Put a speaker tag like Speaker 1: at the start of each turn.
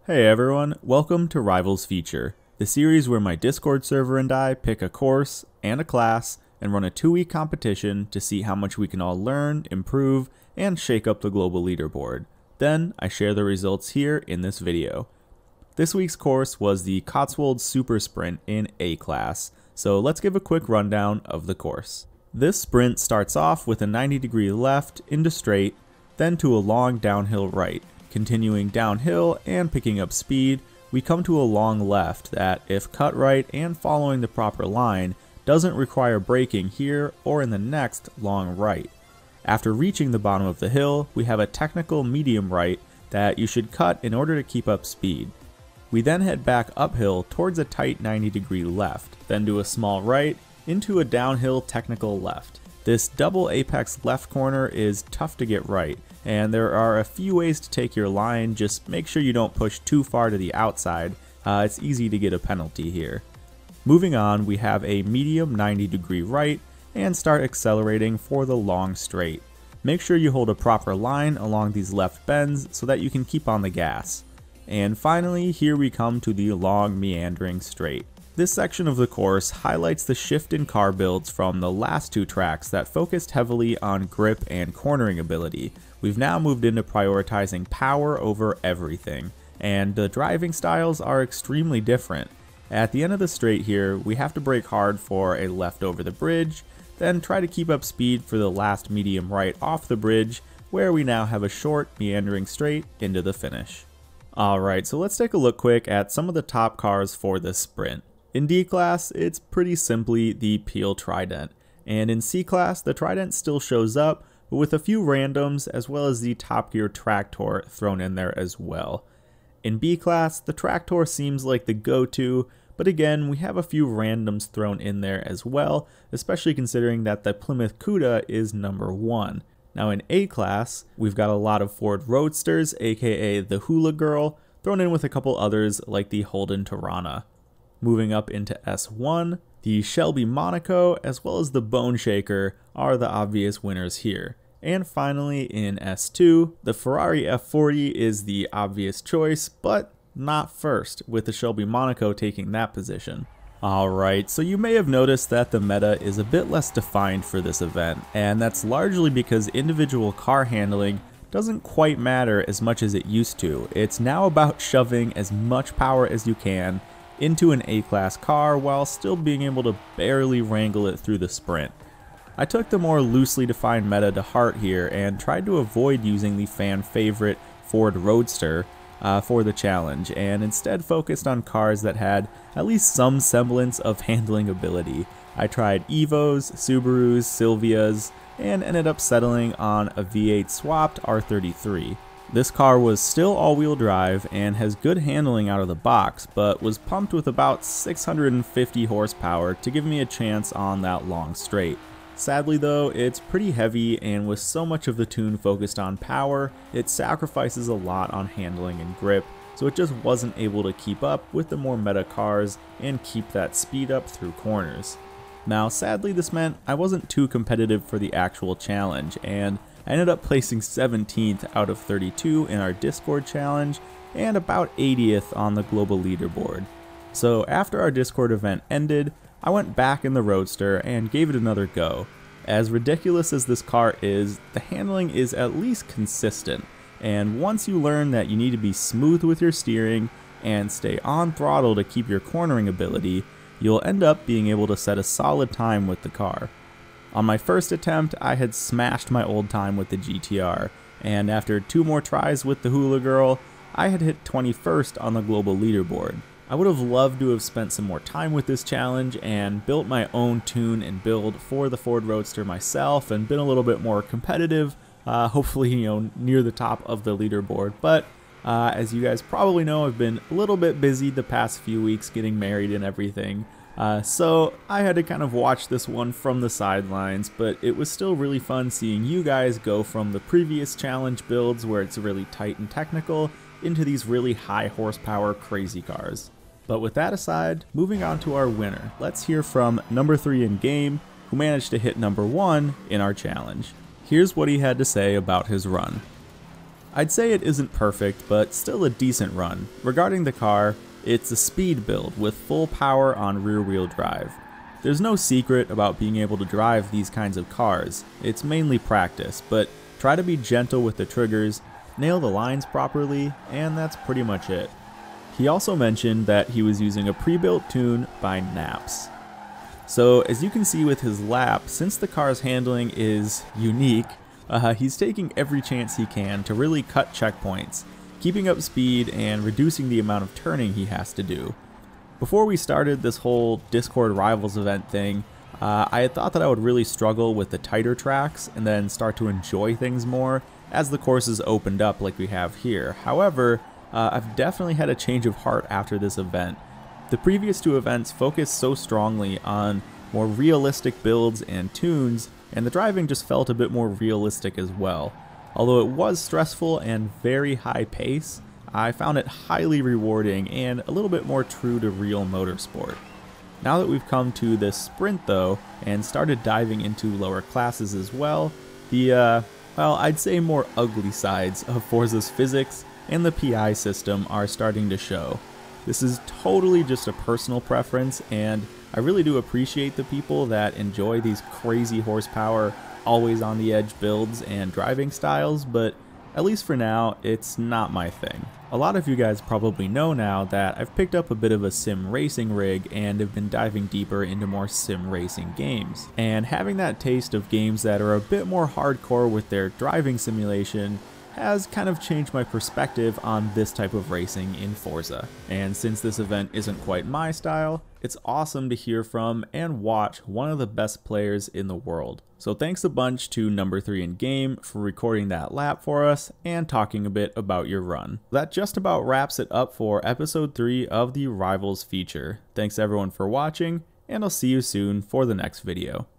Speaker 1: Hey everyone, welcome to Rivals Feature, the series where my Discord server and I pick a course and a class and run a 2-week competition to see how much we can all learn, improve, and shake up the global leaderboard. Then I share the results here in this video. This week's course was the Cotswolds Super Sprint in A class, so let's give a quick rundown of the course. This sprint starts off with a 90-degree left into straight, then to a long downhill right. Continuing downhill and picking up speed, we come to a long left that, if cut right and following the proper line, doesn't require braking here or in the next long right. After reaching the bottom of the hill, we have a technical medium right that you should cut in order to keep up speed. We then head back uphill towards a tight 90-degree left, then do a small right into a downhill technical left. This double apex left corner is tough to get right, and there are a few ways to take your line. Just make sure you don't push too far to the outside. It's easy to get a penalty here. Moving on, we have a medium 90-degree right and start accelerating for the long straight. Make sure you hold a proper line along these left bends so that you can keep on the gas. And finally, here we come to the long meandering straight. This section of the course highlights the shift in car builds from the last two tracks that focused heavily on grip and cornering ability. We've now moved into prioritizing power over everything, and the driving styles are extremely different. At the end of the straight here, we have to brake hard for a left over the bridge, then try to keep up speed for the last medium right off the bridge, where we now have a short meandering straight into the finish. Alright, so let's take a look quick at some of the top cars for this sprint. In D class, it's pretty simply the Peel Trident, and in C class, the Trident still shows up, but with a few randoms as well as the Top Gear Tractor thrown in there as well. In B class, the Tractor seems like the go-to, but again, we have a few randoms thrown in there as well, especially considering that the Plymouth Cuda is number 1. Now in A class, we've got a lot of Ford Roadsters, aka the Hula Girl, thrown in with a couple others like the Holden Torana. Moving up into S1, the Shelby Monaco as well as the Bone Shaker are the obvious winners here. And finally in S2, the Ferrari F40 is the obvious choice, but not first, with the Shelby Monaco taking that position. Alright, so you may have noticed that the meta is a bit less defined for this event, and that's largely because individual car handling doesn't quite matter as much as it used to. It's now about shoving as much power as you can into an A-class car while still being able to barely wrangle it through the sprint. I took the more loosely defined meta to heart here and tried to avoid using the fan favorite Ford Roadster for the challenge, and instead focused on cars that had at least some semblance of handling ability. I tried Evos, Subarus, Silvias, and ended up settling on a V8 swapped R33. This car was still all-wheel drive and has good handling out of the box, but was pumped with about 650 horsepower to give me a chance on that long straight. Sadly though, it's pretty heavy, and with so much of the tune focused on power, it sacrifices a lot on handling and grip, so it just wasn't able to keep up with the more meta cars and keep that speed up through corners. Now sadly this meant I wasn't too competitive for the actual challenge, and I ended up placing 17th out of 32 in our Discord challenge and about 80th on the global leaderboard. So after our Discord event ended, I went back in the Roadster and gave it another go. As ridiculous as this car is, the handling is at least consistent, and once you learn that you need to be smooth with your steering and stay on throttle to keep your cornering ability, you'll end up being able to set a solid time with the car. On my first attempt, I had smashed my old time with the GTR, and after 2 more tries with the Hula Girl, I had hit 21st on the global leaderboard. I would have loved to have spent some more time with this challenge and built my own tune and build for the Ford Roadster myself and been a little bit more competitive, hopefully, near the top of the leaderboard. But as you guys probably know, I've been a little bit busy the past few weeks getting married and everything. So I had to kind of watch this one from the sidelines, but it was still really fun seeing you guys go from the previous challenge builds where it's really tight and technical into these really high horsepower crazy cars. But with that aside, moving on to our winner, let's hear from number 3 in game, who managed to hit number 1 in our challenge. Here's what he had to say about his run. I'd say it isn't perfect, but still a decent run. Regarding the car, it's a speed build with full power on rear-wheel drive. There's no secret about being able to drive these kinds of cars. It's mainly practice, but try to be gentle with the triggers, nail the lines properly, and that's pretty much it. He also mentioned that he was using a pre-built tune by Naps. So as you can see with his lap, since the car's handling is unique, he's taking every chance he can to really cut checkpoints, keeping up speed and reducing the amount of turning he has to do. Before we started this whole Discord Rivals event thing, I had thought that I would really struggle with the tighter tracks and then start to enjoy things more as the courses opened up like we have here. However, I've definitely had a change of heart after this event. The previous two events focused so strongly on more realistic builds and tunes, and the driving just felt a bit more realistic as well. Although it was stressful and very high pace, I found it highly rewarding and a little bit more true to real motorsport. Now that we've come to this sprint though, and started diving into lower classes as well, the, well, I'd say more ugly sides of Forza's physics and the PI system are starting to show. This is totally just a personal preference, and I really do appreciate the people that enjoy these crazy horsepower, always on the edge builds and driving styles, but at least for now, it's not my thing. A lot of you guys probably know now that I've picked up a bit of a sim racing rig and have been diving deeper into more sim racing games. And having that taste of games that are a bit more hardcore with their driving simulation has kind of changed my perspective on this type of racing in Forza. And since this event isn't quite my style, it's awesome to hear from and watch one of the best players in the world. So thanks a bunch to Number 3 in Game for recording that lap for us and talking a bit about your run. That just about wraps it up for episode 3 of the Rivals feature. Thanks everyone for watching, and I'll see you soon for the next video.